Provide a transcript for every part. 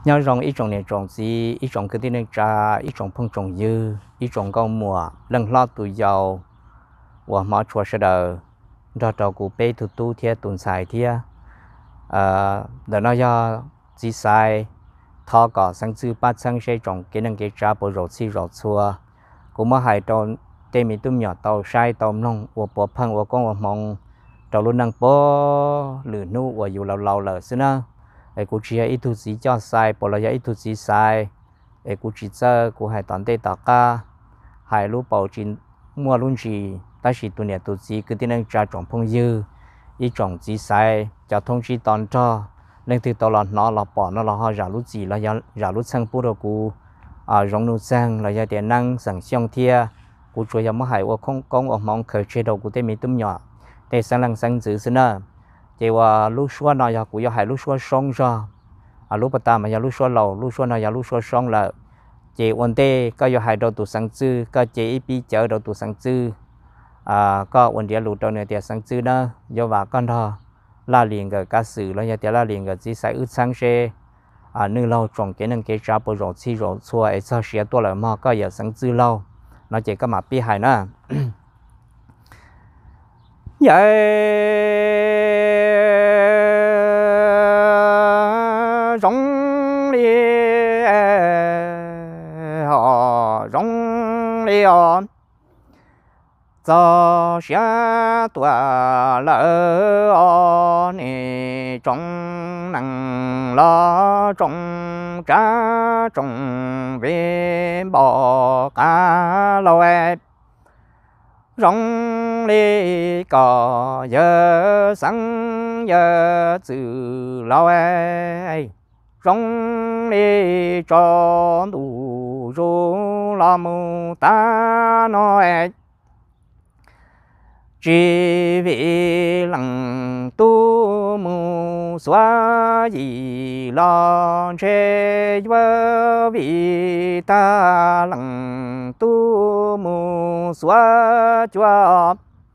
nhớ rong ít trồng này trồng gì ít trồng cái tên này trà ít trồng phong trồng dư ít trồng cao mùa lần lo tuổi giàu và mà chùa sẽ đời cho trâu cụ bé tụt tu theo tuần xài theo để nó do chỉ xài thọ cỏ sang chư bát sang sẽ trồng cái năng cái trà bộ rột xì rột xua cũng mà hai trâu tên mình tụm nhỏ tàu sai tàu nông và bộ phăng và con và mong trâu luôn năng bó lửa nu và dù lâu lâu lỡ xí nữa ai cũng chỉ ít thu gì cho sai bỏ lại ít thu gì sai ai cũng chỉ cho cũng hai toàn tê tạc ca hai lúc bảo chỉ mua luôn chỉ ta chỉ tụi nhà tụi gì cứ tin anh trả trồng phong dư ít trồng gì sai cho thông chỉ toàn cho nên từ tàu nó là bỏ nó là họ giả lúc gì là giả lúc sang bút rồi cũng rong nụ sang là giờ tiền năng sản xong thia cũng chủ yếu mà hai và không có ở mong khởi chế đầu của tên mình tụm nhỏ để sang lăng sang giữ xin à chỉว่าลูกชัวน้อยกูอยากให้ลูกชัวช่องจ้าลูกปตามันอยากลูกชัวเราลูกชัวน้อยอยากลูกชัวช่องละchỉวันเต้ก็อยากให้เราตัวสังจื้อก็chỉปีเจอเราตัวสังจื้อก็วันเดียวลูกตัวเนี่ยเดียวสังจื้อนะอยากว่ากันท่าลาเลียงกับกาสือแล้วอยากเดียวลาเลียงกับจีใส่อึดสังเชนึกเราจงเกณฑ์นึงเกจ้าปรดชีรดชัวไอ้เจ้าเสียตัวเลยมาก็อยากสังจื้อเราเราจะก็มาปีหายนะvậy rong đi họ rong đi họ cho xe tua lỡ nè trong nắng lo trong cá trong về bò cá lâu rong đi cò giờ sáng giờ từ lâu rong đi cho đủ ru lo mu ta nói chỉ vì lăng tu mu xóa gì lo che vơ vì ta lăng tu mu xóa chúa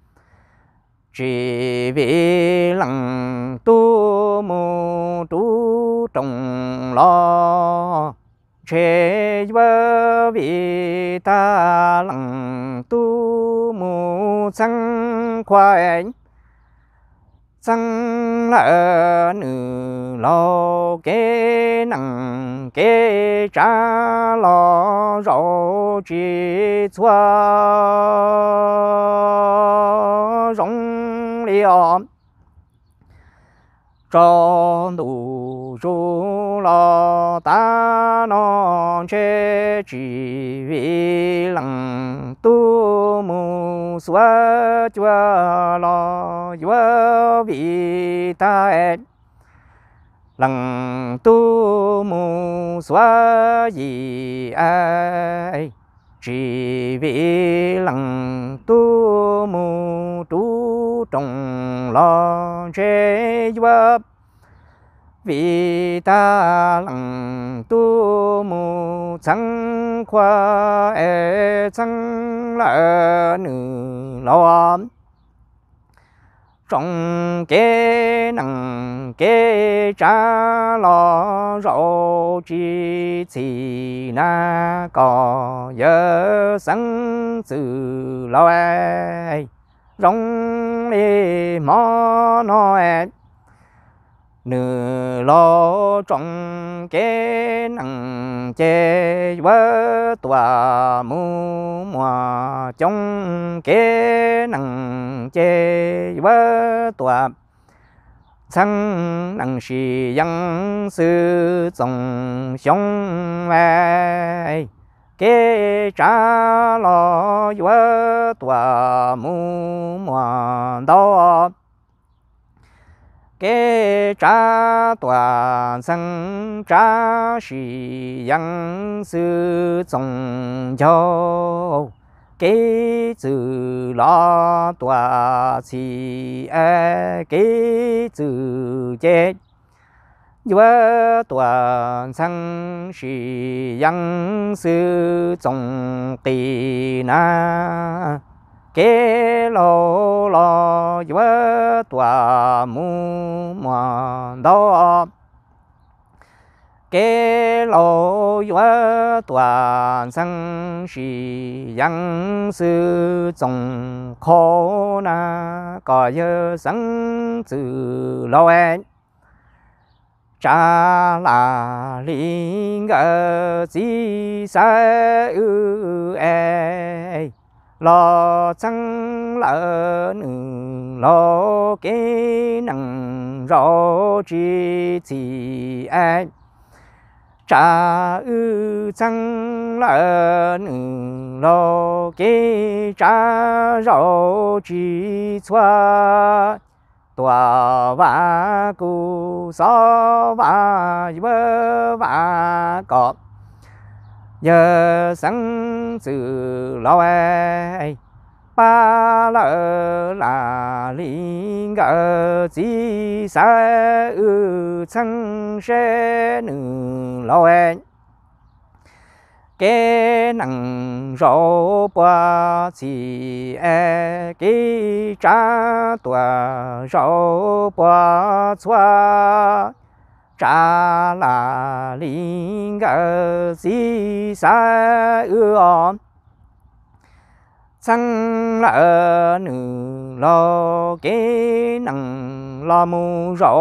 chỉ vì lăng tu mu tu trồng lo che vơ vì ta lăng tu mu sang khoai sang lỡ nữ lo kế nặng kế trả lo rõ chỉ xóa rong liom cho đủ ru lo ta non che chỉ vì lăng tu mu xóa chúa lo chúa vì ta lăng tu mu xóa gì ai chỉ vì lăng tu mu tu trồng lo che chúa vì ta lăng tu mu chẳng khoa chẳng lỡ nữ lo trong kế nặng kế trả lo rõ chi chỉ na có giờ sáng sự lo rong đi mò nói nửa lo trong kế nặng chê vỡ tòa mu mùa trong kế nặng chê vỡ tòa sang nặng sĩ dân sư dòng sống về kế trả lo vỡ tòa mu mùa đó kế trả tòa sang trả sĩ dân sư dòng cho kế chữ lo tòa sĩ kế chữ chết vỡ tòa sang sĩ dân sư dòng tì na kế lô lo vỡ tòa mu mùa đó kế lô yếu toàn sinh sĩ yang sư tổng khổ na có yếu sinh tử lâu em cha là linh ở chỉ sai ư e lo chẳng lỡ nữ lo cái năng rõ chỉ e cha ư chẳng lỡ nữ lo cái cha rõ chỉ xoa tòa và cụ so và và có giờ sáng sự lo ai ba lỡ là linh ở chỉ sa ư chẳng sẽ nữ lo ai cái năng rõ qua chỉ e cái trả tòa rõ qua xóa trả là linh ở chỉ sa ư chẳng lỡ nữ lo cái năng lo mu rõ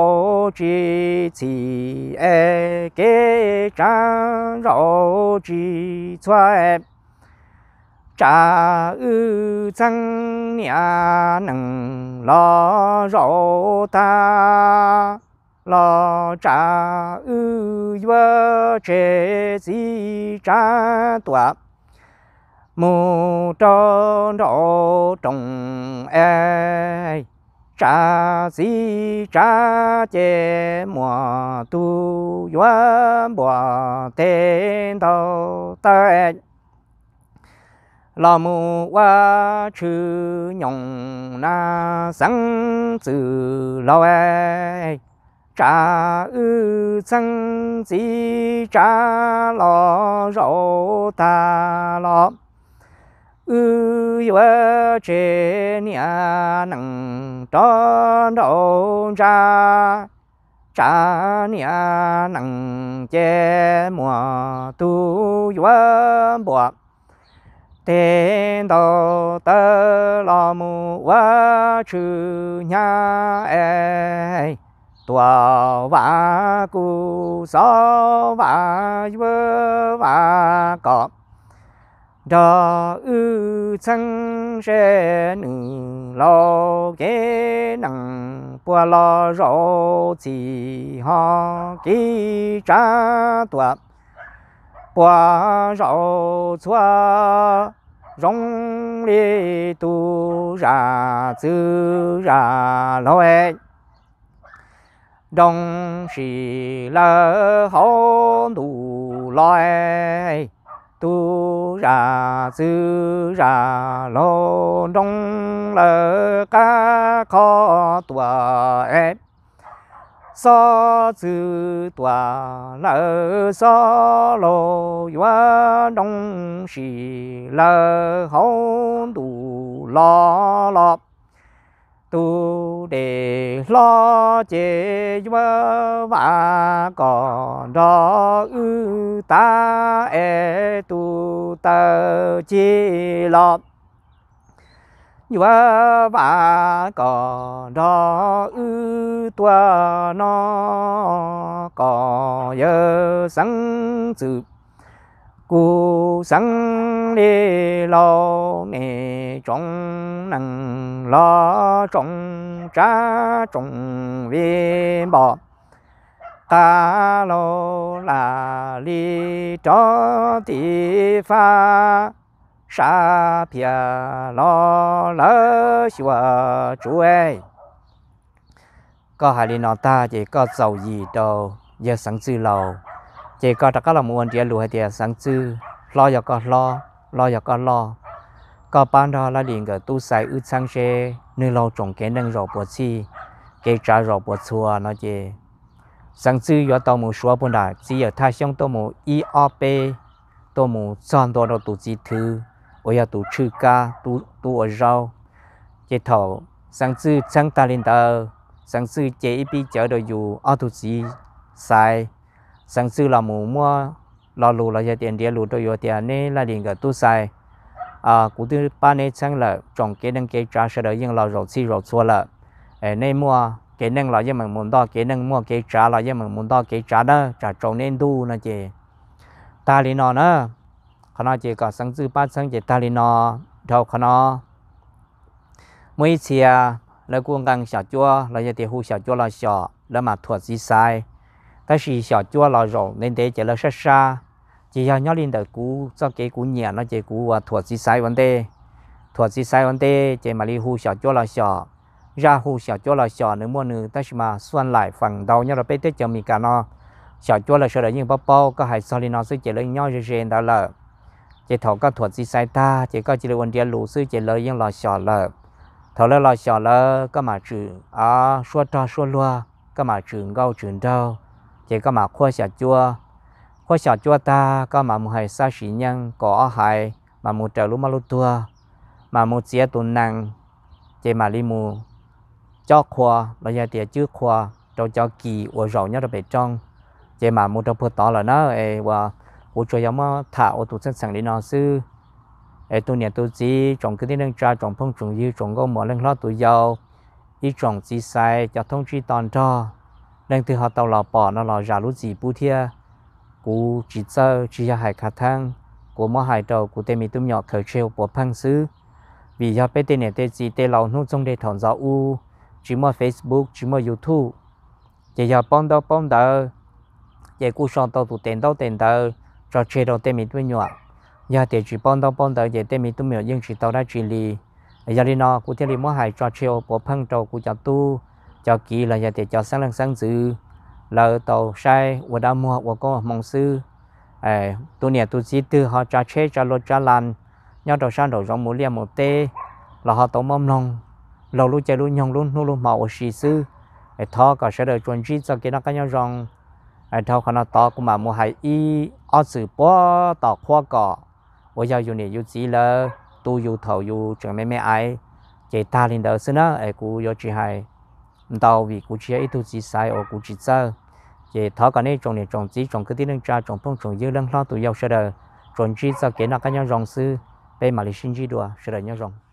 chỉ e cái trả rõ chỉ xoa em trả ư chẳng nhà năng lo rõ ta lo trả ư vơ chế gì trả tòa mù tròn rõ trồng e trả gì trả chế mùa tu yuan bỏ tên đầu tay lo mù qua chữ nhung na sáng từ lo e trả ư chẳng gì trả lo rõ ta lo ư yếu chế nhà năng tròn đầu ra trả nhà năng chế mùa tu yếu bỏ tên đầu tơ lo mù quá chữ nhà e tòa và cụ so và và có đó ư chẳng sẽ nữ lo cái năng bùa lo rõ chỉ họ cái trả tòa bùa rõ xóa rong li tu ra chữ ra lối đông sĩ lỡ hổ đủ loài tu ra chữ ra lô đông lỡ cá khó tòa em so chữ tòa lỡ so lô yuá đông sĩ lỡ hổ đủ lo lo tu để lo chế và còn đó ư ta e tu tơ chi lo và còn đó ư tua nó có giờ sáng dự cụ sáng đi lo nè trong năng lo trong trả trong viên bỏ ta lo là li cho ti pha sa pia lo lỡ xua chuối có hai li nó ta chỉ có giàu gì đâu giờ sáng chư lầu chỉ có tất cả là muốn tiền lùi tiền sáng chư lo giờ có lo giờ có ban đó là liền cái tu sai ư sang xe nơi lâu trồng cái nâng rổ bột chi cái trả rổ bột xua nó chỉ sáng chư giờ tao muốn xua bún đại chỉ ở thái xong tao muốn IOP tao muốn chọn đồ tu chỉ thứ ôi giờ tu chữ ca tu ở rau chỉ thầu sáng chư chẳng ta lên tờ sáng chư chỉ bị chở đồ dù ở tu chỉ sai sáng sư là mù mua lò lù là giờ tiền địa lù tôi tiền này là điện cái tu sai cụ tư ba này chẳng là trồng cái năng cái trả sẽ đợi nhưng là rồi xí rồi xua là nên mua cái năng là giờ mình muốn đo cái năng mua cái trả là giờ mình muốn đo cái trả đó trả trồng nên tu nó chị ta đi nó nữa khả năng chị có sáng sư ba sáng chị ta đi nó đâu khả năng mấy chia là cuồng càng xả chua là giờ tiền hu xả chua là xả là mà thuật gì sai ta chỉ xả chua là rồi nên để chỉ là sát xa chỉ là nhớ lên đời cũ cho cái cũ nhẹ nó chỉ cũ thuật gì sai vấn đề chỉ mà đi hu xả chua là xả ra hu xả chua là xả nữa mua nữa ta chỉ mà xoan lại phần đầu nhớ là bé tết cho mình cả nó xả chua là sợ là những bao có hay sau đi nó sẽ chỉ lấy nhau rồi đó là chỉ thầu các thuật gì sai ta chỉ có chỉ là vấn đề lũ sư chỉ lấy những là xả là thầu là xả là có mà chữ xua lua có mà chữ gâu chữ đâu chỉ có mà khoa xả chua ta có mà một hai sa sĩ nhân có hai mà một trời lúc mà lúc tua mà một chia tuần năng chỉ mà đi mù cho khoa là giờ tiệt trước khoa cho kỳ ở rau nhớ là bị trong chỉ mà một trong phật tỏ là nó và của cho giống thả ở tụ sẵn sàng đi nó sư tụ nhà tụ gì trồng cái tiếng tra trồng phong trồng dư trồng gỗ mỏ lên lót tụ dầu đi trồng gì sai cho thông chi toàn cho nên từ họ tàu lò bỏ nó lò giả lúa gì bù thia cú chỉ chơi chỉ là hải khát thang của mỗi hải đầu của tên mình tụm nhỏ khởi treo của phăng xứ vì do bên tên này tên gì tên lầu nút trong đây thằng giáo u chỉ mua Facebook chỉ mua YouTube chỉ giờ bom đó chỉ cú sòng tàu tụ tiền tàu cho chơi đầu tên mình tụm nhỏ giờ thì chỉ bom đó chỉ tên mình tụm nhỏ nhưng chỉ tàu đã chỉ lì giờ đi nó cú tên đi mỗi hải cho treo của phăng đầu của cho tu cho kỳ là giờ thì cho sáng dữ là tàu sai và đã mua và có mong sư tôi nhà tôi chỉ từ họ trả chế trả lô trả lan nhau đầu sang đầu rong một liềm một tê là họ tàu mâm nông lâu lúc chơi lúc nhong lúc màu xì sư thọ cả sẽ được chuẩn chỉ cho cái nó cái nhau rong thọ khả năng to cũng mà mua hai y ở sự bó tàu khoa cỏ bây giờ dù này dù chỉ là tôi dù thầu dù chẳng mấy ai chỉ ta lên đó xin á cũng yêu chỉ hai tàu vì cũng chỉ ít tu chỉ sai ở cũng chỉ chơi chỉ thọ cái này trồng chỉ trồng cái tiếng tra trồng phong trồng dưa lăng lo tụi yêu sẽ được chuẩn chỉ cho cái nó cái nhau rong sư bên mà lịch sinh chỉ đùa sẽ được nhau rong